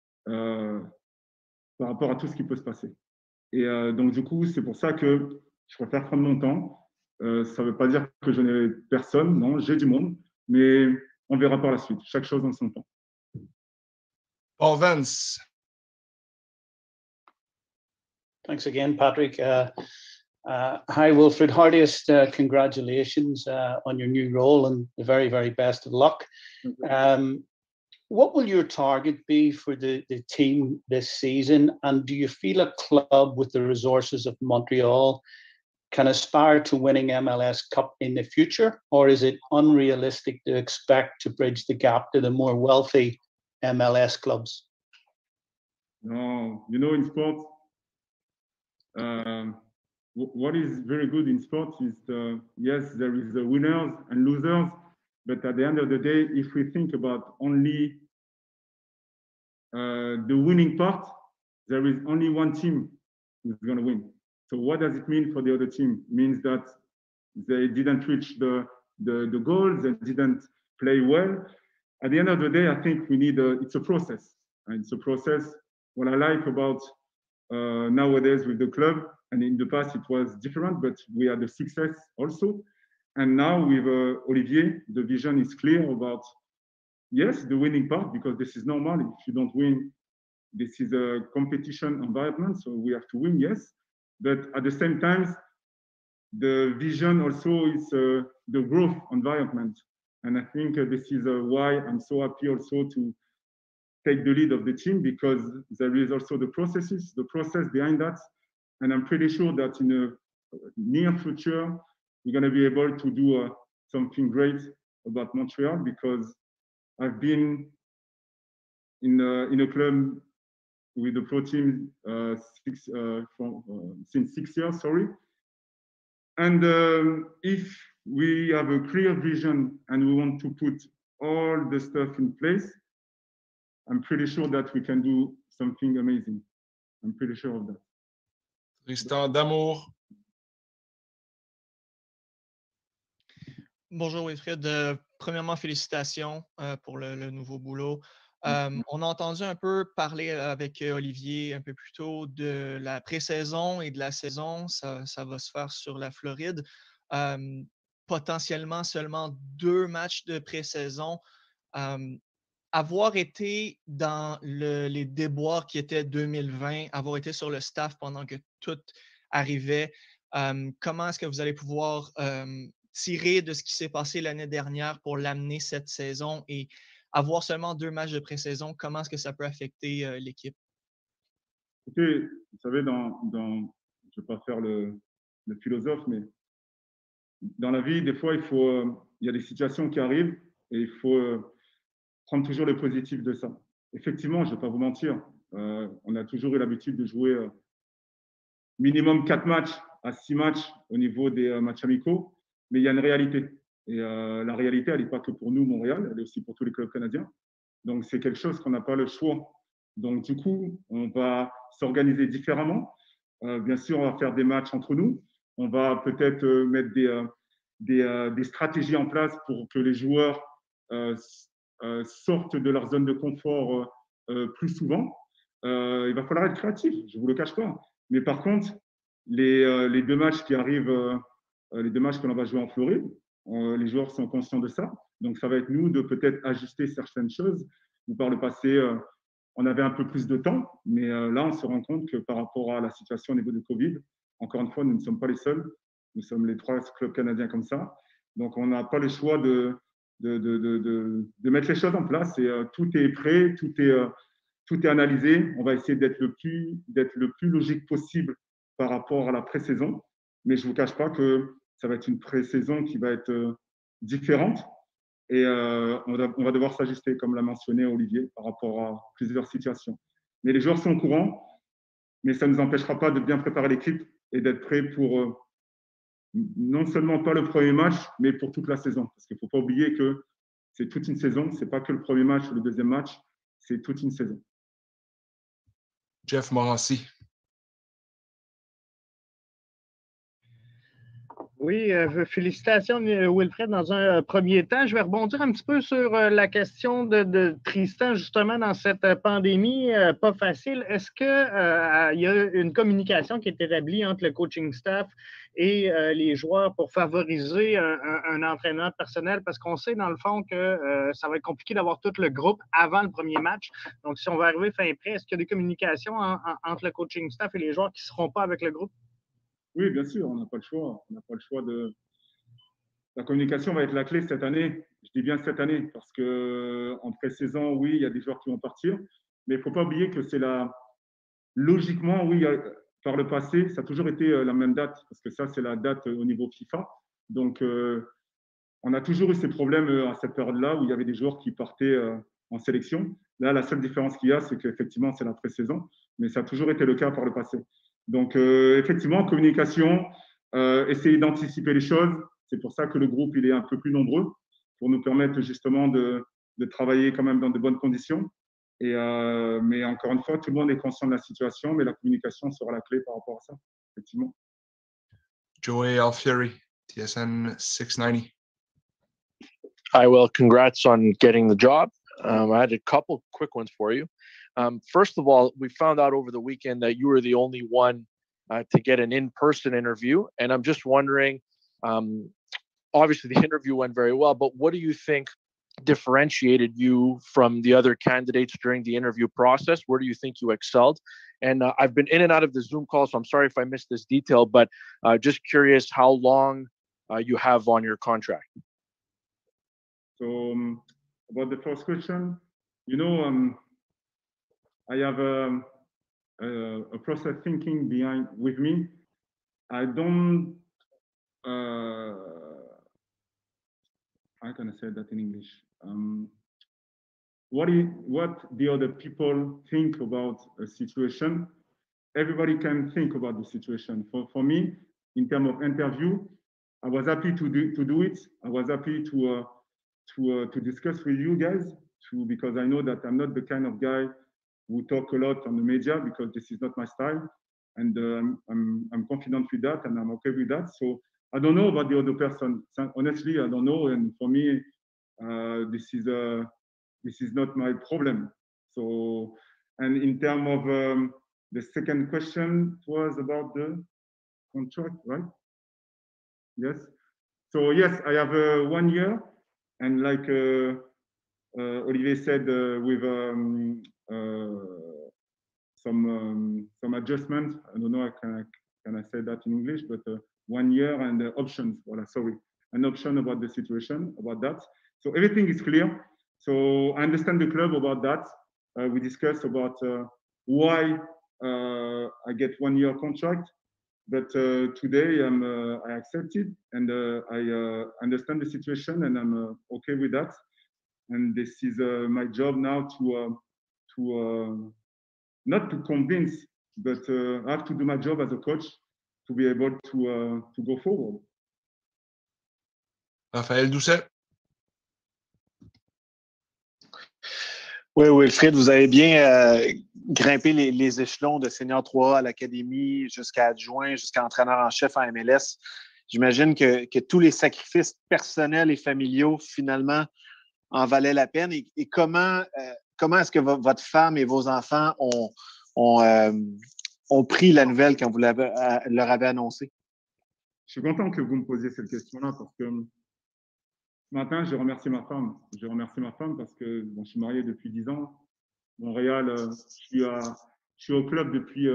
par rapport à tout ce qui peut se passer. Et donc, du coup, c'est pour ça que je préfère prendre mon temps. Ça ne veut pas dire que je n'ai personne, non, j'ai du monde, mais on verra par la suite. Chaque chose en son temps. Paul Vance. Thanks again, Patrick. Hi, Wilfried. Hardiest congratulations on your new role and the very, very best of luck. What will your target be for the team this season? And do you feel a club with the resources of Montreal can aspire to winning MLS Cup in the future? Or is it unrealistic to expect to bridge the gap to the more wealthy MLS clubs? No, you know, in sports, what is very good in sports is, yes, there is the winners and losers, but at the end of the day, if we think about only the winning part, there is only one team who's going to win. So what does it mean for the other team? It means that they didn't reach the goals, they didn't play well. At the end of the day, I think we need it's a process. And it's a process. What I like about nowadays with the club, and in the past it was different, but we had the success also. And now with Olivier, the vision is clear about, yes, the winning part, because this is normal. If you don't win, this is a competition environment, so we have to win, yes. But at the same time, the vision also is the growth environment. And I think this is why I'm so happy also to take the lead of the team, because there is also the process behind that. And I'm pretty sure that in the near future, we're going to be able to do something great about Montreal, because I've been in a club with the pro team since 6 years, sorry. And if we have a clear vision and we want to put all the stuff in place, I'm pretty sure that we can do something amazing. I'm pretty sure of that. Tristan D'Amour. Bonjour Wilfried. Premièrement, félicitations pour le nouveau boulot. On a entendu un peu parler avec Olivier un peu plus tôt de la pré-saison et de la saison. Ça va se faire sur la Floride. Potentiellement seulement 2 matchs de pré-saison. Avoir été dans les déboires qui étaient 2020, avoir été sur le staff pendant que tout arrivait, comment est-ce que vous allez pouvoir tirer de ce qui s'est passé l'année dernière pour l'amener cette saison et avoir seulement 2 matchs de pré-saison, comment est-ce que ça peut affecter l'équipe? Écoutez, vous savez, je ne vais pas faire le philosophe, mais dans la vie, des fois, il y a des situations qui arrivent et il faut prendre toujours le positif de ça. Effectivement, je ne vais pas vous mentir, on a toujours eu l'habitude de jouer minimum 4 matchs à 6 matchs au niveau des matchs amicaux, mais il y a une réalité. Et la réalité, elle n'est pas que pour nous, Montréal, elle est aussi pour tous les clubs canadiens. Donc, c'est quelque chose qu'on n'a pas le choix. Donc, du coup, on va s'organiser différemment. Bien sûr, on va faire des matchs entre nous. On va peut-être mettre des stratégies en place pour que les joueurs sortent de leur zone de confort plus souvent. Il va falloir être créatif, je ne vous le cache pas. Mais par contre, les 2 matchs qui arrivent, les 2 matchs que l'on va jouer en Floride, les joueurs sont conscients de ça. Donc, ça va être nous de peut-être ajuster certaines choses. Ou par le passé, on avait un peu plus de temps, mais là, on se rend compte que par rapport à la situation au niveau de Covid, encore une fois, nous ne sommes pas les seuls. Nous sommes les 3 clubs canadiens comme ça. Donc, on n'a pas le choix de mettre les choses en place. Et tout est prêt, tout est analysé. On va essayer d'être le plus logique possible par rapport à la pré-saison. Mais je ne vous cache pas que ça va être une pré-saison qui va être différente. Et on va devoir s'ajuster, comme l'a mentionné Olivier, par rapport à plusieurs situations. Mais les joueurs sont au courant, mais ça ne nous empêchera pas de bien préparer l'équipe et d'être prêts pour non seulement pas le premier match, mais pour toute la saison. Parce qu'il ne faut pas oublier que c'est toute une saison, ce n'est pas que le premier match ou le deuxième match, c'est toute une saison. Jeff Morassi. Oui, félicitations Wilfred dans un premier temps. Je vais rebondir un petit peu sur la question de Tristan, justement, dans cette pandémie pas facile. Est-ce qu'il y a une communication qui est établie entre le coaching staff et les joueurs pour favoriser un entraîneur personnel? Parce qu'on sait, dans le fond, que ça va être compliqué d'avoir tout le groupe avant le premier match. Donc, si on va arriver fin prêt, est-ce qu'il y a des communications entre le coaching staff et les joueurs qui ne seront pas avec le groupe? Oui, bien sûr, on n'a pas le choix. On n'a pas le choix de. La communication va être la clé cette année. Je dis bien cette année parce que en pré-saison, oui, il y a des joueurs qui vont partir, mais il ne faut pas oublier que c'est logiquement, oui, par le passé, ça a toujours été la même date parce que ça, c'est la date au niveau FIFA. Donc, on a toujours eu ces problèmes à cette période-là où il y avait des joueurs qui partaient en sélection. Là, la seule différence qu'il y a, c'est qu'effectivement, c'est la pré-saison, mais ça a toujours été le cas par le passé. Donc, effectivement, communication, essayer d'anticiper les choses. C'est pour ça que le groupe il est un peu plus nombreux, pour nous permettre justement de travailler quand même dans de bonnes conditions. Mais encore une fois, tout le monde est conscient de la situation, mais la communication sera la clé par rapport à ça, effectivement. Joey Alfieri, TSN 690. Hi, well, congrats on getting the job. I had a couple quick ones for you. First of all, we found out over the weekend that you were the only one to get an in-person interview. And I'm just wondering, obviously the interview went very well, but what do you think differentiated you from the other candidates during the interview process? Where do you think you excelled? And I've been in and out of the Zoom call, so I'm sorry if I missed this detail, but just curious how long you have on your contract. So about the first question, I have a process thinking with me. I don't, how can I say that in English? What the other people think about a situation, everybody can think about the situation. For me, in terms of interview, I was happy to do it. I was happy to discuss with you guys because I know that I'm not the kind of guy who talk a lot on the media because this is not my style, and I'm confident with that and I'm okay with that. So I don't know about the other person. Honestly, I don't know, and for me, this is not my problem. So, and in terms of the second question was about the contract, right? Yes. So yes, I have 1 year, and like Olivier said, with some adjustment. I don't know, can I say that in English, but 1 year and options. Voilà, sorry, an option about the situation, about that. So everything is clear. So I understand the club about that. We discussed about why I get 1 year contract, but today I accepted and I understand the situation and I'm okay with that. And this is my job now to not to convince, but I have to do my job as a coach to be able to go forward. Raphaël Doucet. Oui, Wilfried, vous avez bien grimpé les échelons de senior 3A à l'académie jusqu'à adjoint, jusqu'à entraîneur en chef en MLS. J'imagine que tous les sacrifices personnels et familiaux, finalement, en valaient la peine. Et comment est-ce que votre femme et vos enfants ont pris la nouvelle quand vous leur avez annoncé? Je suis content que vous me posiez cette question-là parce que ce matin, je remercie ma femme. Je remercie ma femme parce que bon, je suis marié depuis 10 ans. Montréal, je suis au club depuis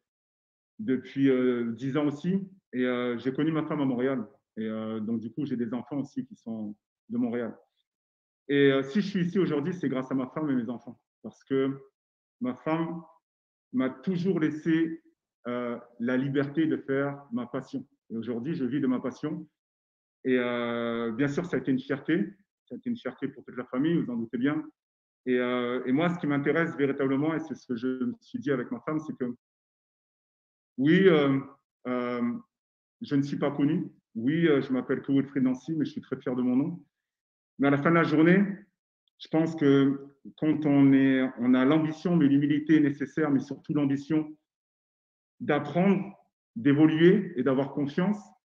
10 ans aussi. Et j'ai connu ma femme à Montréal. Et donc, du coup, j'ai des enfants aussi qui sont de Montréal. Et si je suis ici aujourd'hui, c'est grâce à ma femme et mes enfants. Parce que ma femme m'a toujours laissé la liberté de faire ma passion. Et aujourd'hui, je vis de ma passion. Et bien sûr, ça a été une fierté. Ça a été une fierté pour toute la famille, vous en doutez bien. Et moi, ce qui m'intéresse véritablement, et c'est ce que je me suis dit avec ma femme, c'est que oui, je ne suis pas connu. Oui, je m'appelle que Wilfried Nancy, mais je suis très fier de mon nom. Mais à la fin de la journée, je pense que quand on a l'ambition, mais l'humilité nécessaire, mais surtout l'ambition d'apprendre, d'évoluer et d'avoir confiance,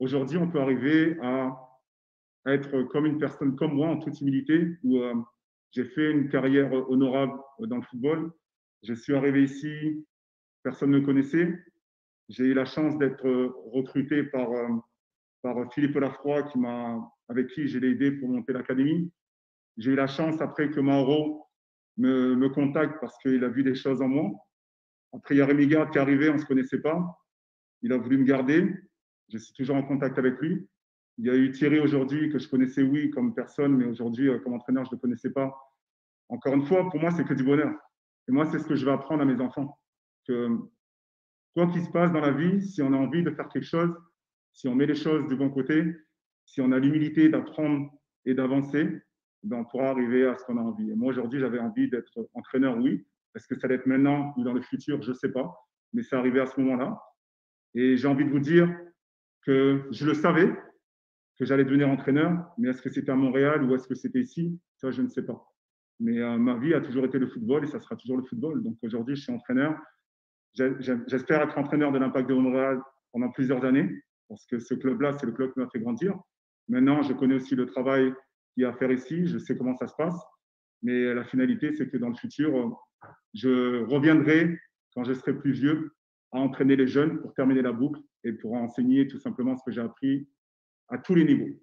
aujourd'hui, on peut arriver à être comme une personne comme moi, en toute humilité, où j'ai fait une carrière honorable dans le football. Je suis arrivé ici, personne ne me connaissait. J'ai eu la chance d'être recruté par Philippe Lafroy, avec qui j'ai aidé pour monter l'académie. J'ai eu la chance après que Mauro me contacte parce qu'il a vu des choses en moi. Après, il y a Rémi Garde qui est arrivé, on ne se connaissait pas. Il a voulu me garder. Je suis toujours en contact avec lui. Il y a eu Thierry aujourd'hui que je connaissais, oui, comme personne, mais aujourd'hui, comme entraîneur, je ne le connaissais pas. Encore une fois, pour moi, c'est que du bonheur. Et moi, c'est ce que je vais apprendre à mes enfants. Que quoi qu'il se passe dans la vie, si on a envie de faire quelque chose, si on met les choses du bon côté, si on a l'humilité d'apprendre et d'avancer, ben on pourra arriver à ce qu'on a envie. Et moi, aujourd'hui, j'avais envie d'être entraîneur, oui. Est-ce que ça va être maintenant ou dans le futur? Je ne sais pas. Mais c'est arrivé à ce moment-là. Et j'ai envie de vous dire que je le savais, que j'allais devenir entraîneur, mais est-ce que c'était à Montréal ou est-ce que c'était ici? Ça, je ne sais pas. Mais ma vie a toujours été le football et ça sera toujours le football. Donc aujourd'hui, je suis entraîneur. J'espère être entraîneur de l'Impact de Montréal pendant plusieurs années, parce que ce club-là, c'est le club qui m'a fait grandir. Maintenant, je connais aussi le travail qu'il y a à faire ici, je sais comment ça se passe, mais la finalité, c'est que dans le futur, je reviendrai, quand je serai plus vieux, à entraîner les jeunes pour terminer la boucle et pour enseigner tout simplement ce que j'ai appris à tous les niveaux.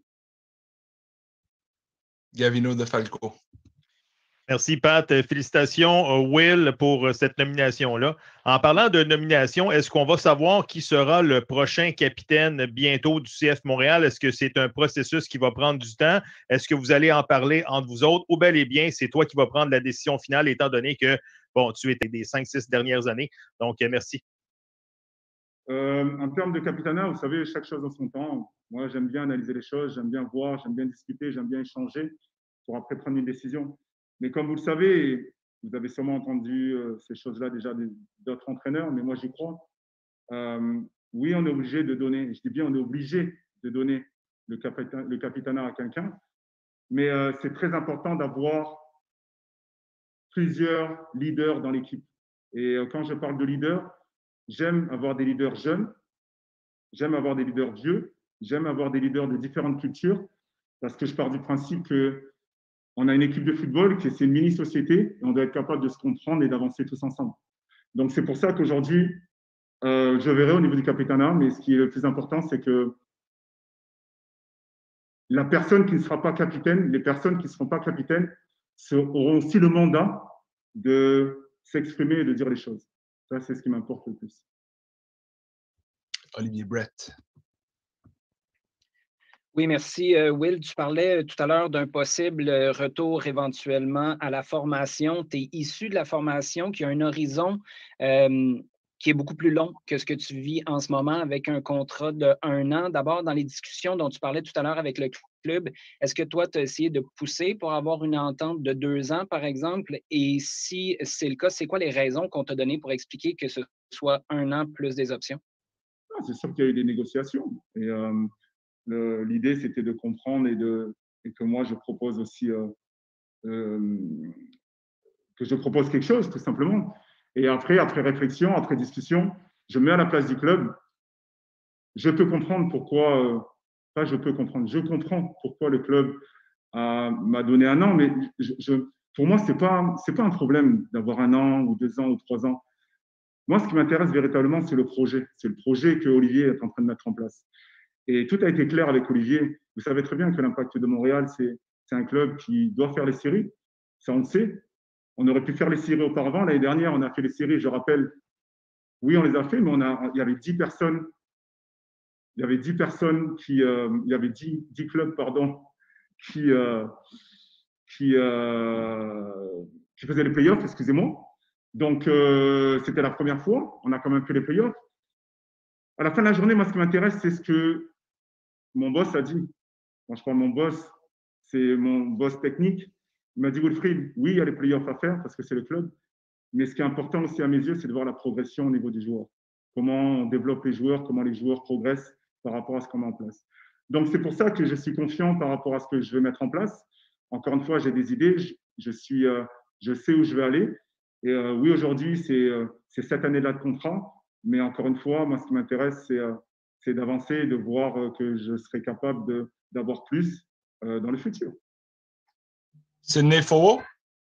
Gavino De Falco. Merci, Pat. Félicitations, Will, pour cette nomination-là. En parlant de nomination, est-ce qu'on va savoir qui sera le prochain capitaine bientôt du CF Montréal? Est-ce que c'est un processus qui va prendre du temps? Est-ce que vous allez en parler entre vous autres? Ou bel et bien, c'est toi qui vas prendre la décision finale, étant donné que, bon, tu étais des 5-6 dernières années. Donc, merci. En termes de capitanat, vous savez, chaque chose en son temps. Moi, j'aime bien analyser les choses, j'aime bien voir, j'aime bien discuter, j'aime bien échanger pour après prendre une décision. Mais comme vous le savez, vous avez sûrement entendu ces choses-là déjà d'autres entraîneurs, mais moi j'y crois. Oui, on est obligé de donner, je dis bien on est obligé de donner le capitanat à quelqu'un, mais c'est très important d'avoir plusieurs leaders dans l'équipe. Et quand je parle de leaders, j'aime avoir des leaders jeunes, j'aime avoir des leaders vieux, j'aime avoir des leaders de différentes cultures, parce que je pars du principe que on a une équipe de football qui c'est une mini-société et on doit être capable de se comprendre et d'avancer tous ensemble. Donc, c'est pour ça qu'aujourd'hui, je verrai au niveau du capitanat, mais ce qui est le plus important, c'est que la personne qui ne sera pas capitaine, les personnes qui ne seront pas capitaines auront aussi le mandat de s'exprimer et de dire les choses. Ça, c'est ce qui m'importe le plus. Olivier Brett. Oui, merci. Will, tu parlais tout à l'heure d'un possible retour éventuellement à la formation. Tu es issu de la formation qui a un horizon qui est beaucoup plus long que ce que tu vis en ce moment avec un contrat de 1 an. D'abord, dans les discussions dont tu parlais tout à l'heure avec le club, est-ce que toi, tu as essayé de pousser pour avoir une entente de 2 ans, par exemple? Et si c'est le cas, c'est quoi les raisons qu'on t'a données pour expliquer que ce soit 1 an plus des options? C'est sûr qu'il y a eu des négociations. Et l'idée, c'était de comprendre et que moi, je propose aussi que je propose quelque chose, tout simplement. Et après réflexion, après discussion, je mets à la place du club. Je peux comprendre pourquoi, je comprends pourquoi le club m'a donné 1 an, mais pour moi, c'est pas un problème d'avoir 1 an ou 2 ans ou 3 ans. Moi, ce qui m'intéresse véritablement, c'est le projet. C'est le projet que Olivier est en train de mettre en place. Et tout a été clair avec Olivier. Vous savez très bien que l'Impact de Montréal, c'est un club qui doit faire les séries. Ça, on le sait. On aurait pu faire les séries auparavant. L'année dernière, on a fait les séries, je rappelle. Oui, on les a fait, mais il y avait 10 personnes. Il y avait 10 personnes il y avait 10 clubs, pardon, qui faisaient les playoffs, excusez-moi. Donc, c'était la première fois. On a quand même fait les playoffs. À la fin de la journée, moi, ce qui m'intéresse, c'est ce que mon boss a dit. Quand je parle de mon boss, c'est mon boss technique. Il m'a dit, Wilfried, oui, il y a les playoffs à faire parce que c'est le club. Mais ce qui est important aussi à mes yeux, c'est de voir la progression au niveau des joueurs. Comment on développe les joueurs, comment les joueurs progressent par rapport à ce qu'on met en place. Donc, c'est pour ça que je suis confiant par rapport à ce que je vais mettre en place. Encore une fois, j'ai des idées, je sais où je vais aller. Et oui, aujourd'hui, c'est cette année-là de contrat. Mais encore une fois, moi, ce qui m'intéresse, c'est d'avancer et de voir que je serai capable d'avoir plus dans le futur. Sidney Fowo.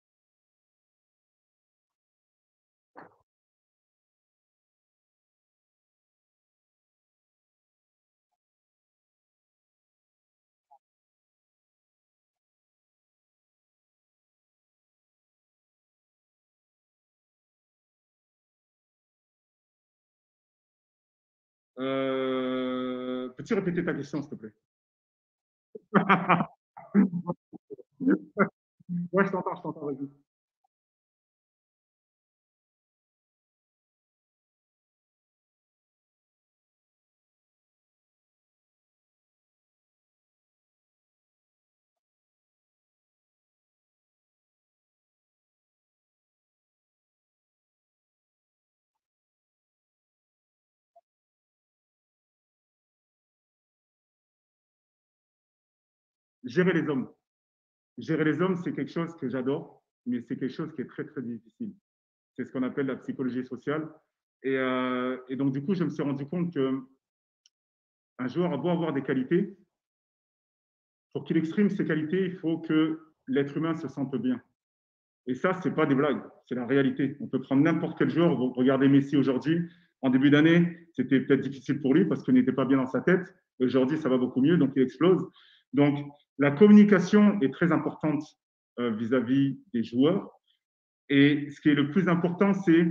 Peux-tu répéter ta question, s'il te plaît? Ouais, je t'entends, vas-y. Gérer les hommes. Gérer les hommes, c'est quelque chose que j'adore, mais c'est quelque chose qui est très, très difficile. C'est ce qu'on appelle la psychologie sociale. Et donc, du coup, je me suis rendu compte qu'un joueur a beau avoir des qualités, pour qu'il exprime ses qualités, il faut que l'être humain se sente bien. Et ça, ce n'est pas des blagues, c'est la réalité. On peut prendre n'importe quel joueur. Regardez Messi aujourd'hui. En début d'année, c'était peut-être difficile pour lui parce qu'il n'était pas bien dans sa tête. Aujourd'hui, ça va beaucoup mieux, donc il explose. Donc, la communication est très importante vis-à-vis des joueurs. Et ce qui est le plus important, c'est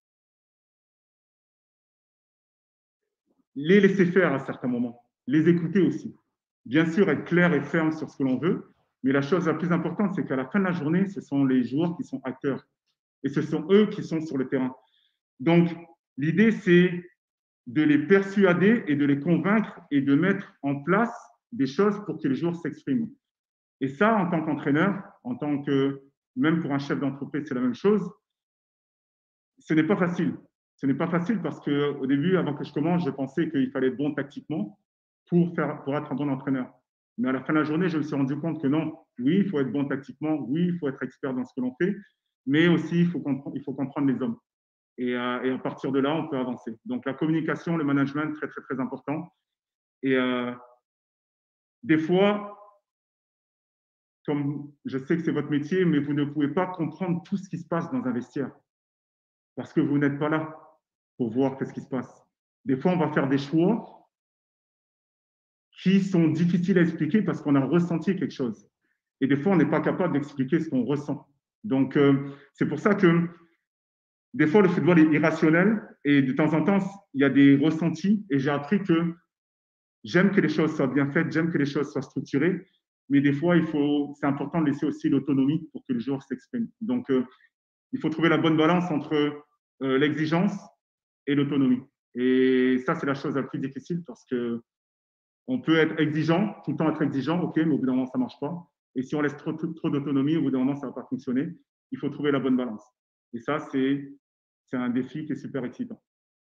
les laisser faire à certains moments, les écouter aussi. Bien sûr, être clair et ferme sur ce que l'on veut, mais la chose la plus importante, c'est qu'à la fin de la journée, ce sont les joueurs qui sont acteurs. Et ce sont eux qui sont sur le terrain. Donc, l'idée, c'est de les persuader et de les convaincre et de mettre en place des choses pour que les joueurs s'expriment. Et ça, en tant qu'entraîneur, en tant que, même pour un chef d'entreprise, c'est la même chose, ce n'est pas facile. Ce n'est pas facile parce qu'au début, avant que je commence, je pensais qu'il fallait être bon tactiquement pour être un bon entraîneur. Mais à la fin de la journée, je me suis rendu compte que non, oui, il faut être bon tactiquement, oui, il faut être expert dans ce que l'on fait, mais aussi il faut comprendre les hommes. Et à partir de là, on peut avancer. Donc la communication, le management, très, très, très important. Et des fois, comme je sais que c'est votre métier, mais vous ne pouvez pas comprendre tout ce qui se passe dans un vestiaire parce que vous n'êtes pas là pour voir ce qui se passe. Des fois, on va faire des choix qui sont difficiles à expliquer parce qu'on a ressenti quelque chose. Et des fois, on n'est pas capable d'expliquer ce qu'on ressent. Donc, c'est pour ça que des fois, le football est irrationnel et de temps en temps, il y a des ressentis. Et j'ai appris que j'aime que les choses soient bien faites, j'aime que les choses soient structurées, mais des fois, c'est important de laisser aussi l'autonomie pour que le joueur s'exprime. Donc, il faut trouver la bonne balance entre l'exigence et l'autonomie. Et ça, c'est la chose la plus difficile parce qu'on peut être exigeant, tout le temps être exigeant, ok, mais au bout d'un moment, ça ne marche pas. Et si on laisse trop d'autonomie, au bout d'un moment, ça ne va pas fonctionner. Il faut trouver la bonne balance. Et ça, c'est un défi qui est super excitant.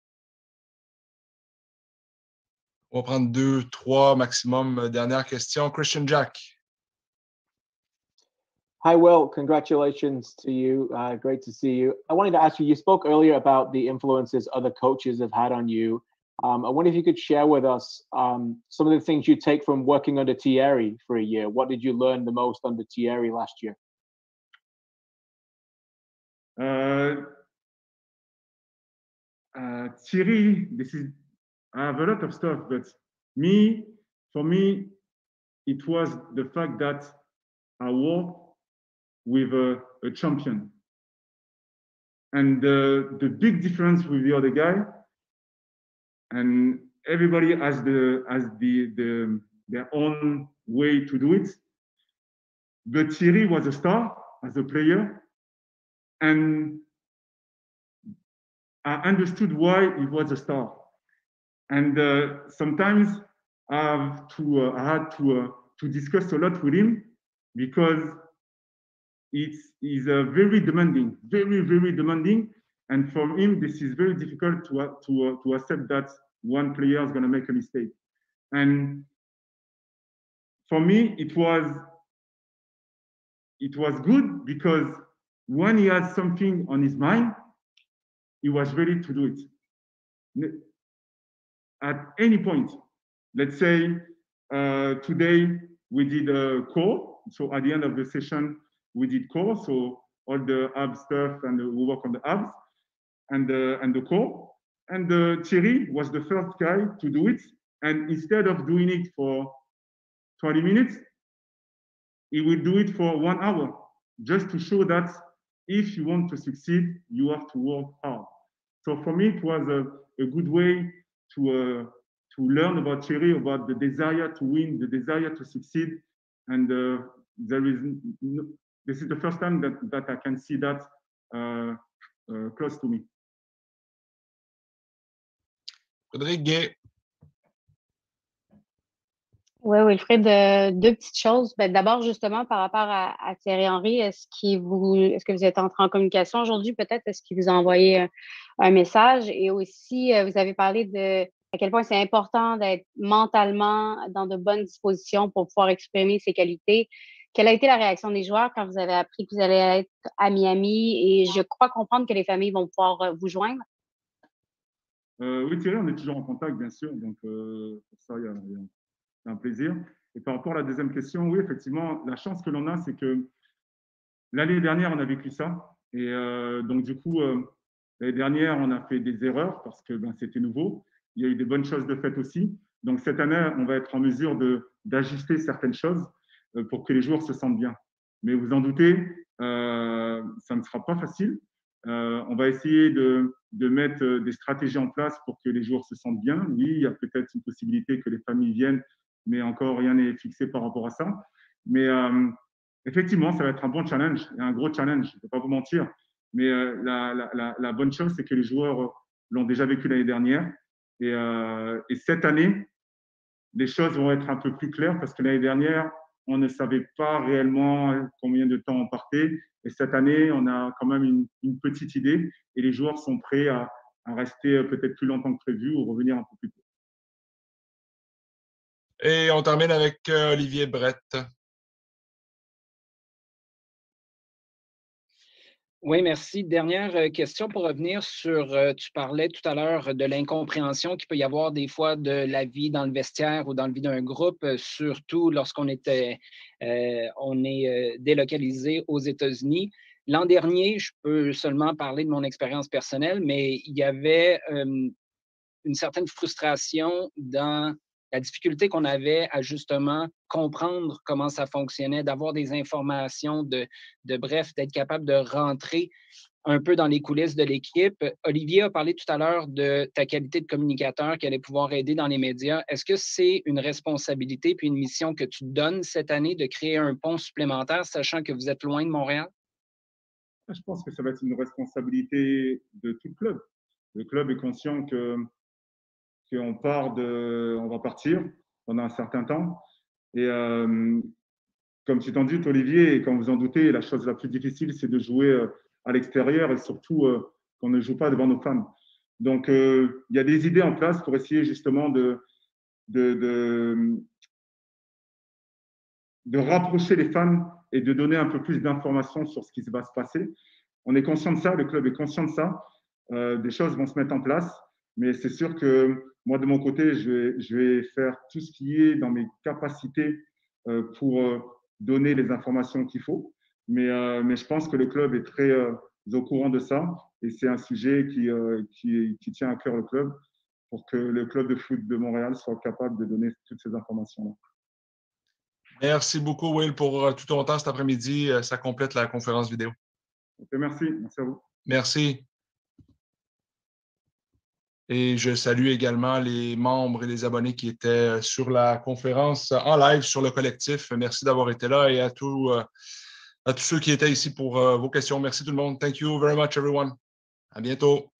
On va prendre 2, 3 maximum dernières questions. Christian Jack. Hi, Will. Congratulations to you. Great to see you. I wanted to ask you, you spoke earlier about the influences other coaches have had on you. I wonder if you could share with us some of the things you take from working under Thierry for a year. What did you learn the most under Thierry last year? Thierry, I have a lot of stuff, but for me, it was the fact that I worked with a champion. And the big difference with the other guy, and everybody has their own way to do it, but Thierry was a star as a player, and I understood why he was a star. And sometimes I had to discuss a lot with him because he's very demanding, very, very demanding. And for him, this is very difficult to accept that one player is going to make a mistake. And for me, it was good because when he had something on his mind, he was ready to do it. at any point. Let's say today we did a core. So at the end of the session, we did core. So all the abs stuff, and we work on the abs and the core. And Thierry was the first guy to do it. And instead of doing it for 20 minutes, he will do it for 1 hour, just to show that if you want to succeed, you have to work hard. So for me, it was a good way to learn about Thierry, about the desire to win, the desire to succeed. And this is the first time that I can see that close to me. Frédéric Gay. Oui, Wilfried, deux petites choses. Ben, d'abord, justement, par rapport à Thierry Henry, est-ce que vous êtes entré en communication aujourd'hui? Peut-être, est-ce qu'il vous a envoyé un message? Et aussi, vous avez parlé de à quel point c'est important d'être mentalement dans de bonnes dispositions pour pouvoir exprimer ses qualités. Quelle a été la réaction des joueurs quand vous avez appris que vous allez être à Miami? Et je crois comprendre que les familles vont pouvoir vous joindre. Oui, Thierry, on est toujours en contact, bien sûr. Donc, pour ça, il y a un plaisir. Et par rapport à la deuxième question, oui, effectivement, la chance que l'on a, c'est que l'année dernière, on a vécu ça. Et donc, du coup, l'année dernière, on a fait des erreurs parce que c'était nouveau. Il y a eu des bonnes choses de fait aussi. Donc, cette année, on va être en mesure d'ajuster certaines choses pour que les joueurs se sentent bien. Mais vous en doutez, ça ne sera pas facile. On va essayer de mettre des stratégies en place pour que les joueurs se sentent bien. Oui, il y a peut-être une possibilité que les familles viennent, mais encore rien n'est fixé par rapport à ça. Mais effectivement, ça va être un bon challenge, un gros challenge, je ne vais pas vous mentir. Mais la bonne chose, c'est que les joueurs l'ont déjà vécu l'année dernière. Et cette année, les choses vont être un peu plus claires parce que l'année dernière, on ne savait pas réellement combien de temps on partait. Et cette année, on a quand même une petite idée et les joueurs sont prêts à rester peut-être plus longtemps que prévu ou revenir un peu plus tôt. Et on termine avec Olivier Brett. Oui, merci. Dernière question pour revenir sur, tu parlais tout à l'heure de l'incompréhension qu'il peut y avoir des fois de la vie dans le vestiaire ou dans la vie d'un groupe, surtout lorsqu'on est délocalisé aux États-Unis. L'an dernier, je peux seulement parler de mon expérience personnelle, mais il y avait une certaine frustration dans la difficulté qu'on avait à justement comprendre comment ça fonctionnait, d'avoir des informations, bref, d'être capable de rentrer un peu dans les coulisses de l'équipe. Olivier a parlé tout à l'heure de ta qualité de communicateur qui allait pouvoir aider dans les médias. Est-ce que c'est une responsabilité puis une mission que tu donnes cette année de créer un pont supplémentaire, sachant que vous êtes loin de Montréal? Je pense que ça va être une responsabilité de tout le club. Le club est conscient qu'on va partir pendant un certain temps. Et comme tu t'en doutes, Olivier, et comme vous en doutez, la chose la plus difficile, c'est de jouer à l'extérieur et surtout qu'on ne joue pas devant nos fans. Donc, il y a des idées en place pour essayer justement de rapprocher les fans et de donner un peu plus d'informations sur ce qui va se passer. On est conscient de ça, le club est conscient de ça. Des choses vont se mettre en place. Mais c'est sûr que moi, de mon côté, je vais faire tout ce qui est dans mes capacités pour donner les informations qu'il faut. Mais je pense que le club est très au courant de ça. Et c'est un sujet qui tient à cœur le club pour que le club de foot de Montréal soit capable de donner toutes ces informations-là. Merci beaucoup, Will, pour tout ton temps cet après-midi. Ça complète la conférence vidéo. Okay, merci. Merci à vous. Merci. Et je salue également les membres et les abonnés qui étaient sur la conférence en live sur le collectif. Merci d'avoir été là et à tous ceux qui étaient ici pour vos questions. Merci tout le monde. Thank you very much, everyone. À bientôt.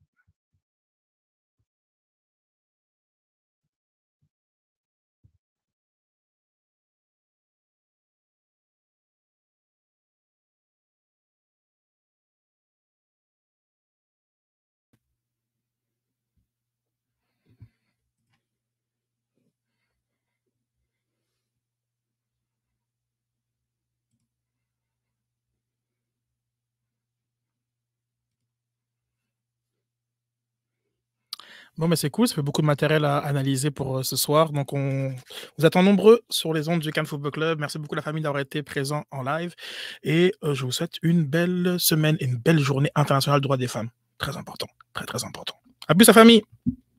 Bon, mais c'est cool, ça fait beaucoup de matériel à analyser pour ce soir. Donc, on vous attend nombreux sur les ondes du Cannes Football Club. Merci beaucoup la famille d'avoir été présent en live. Et je vous souhaite une belle semaine et une belle journée internationale droits des femmes. Très important, très, très important. À plus, la famille!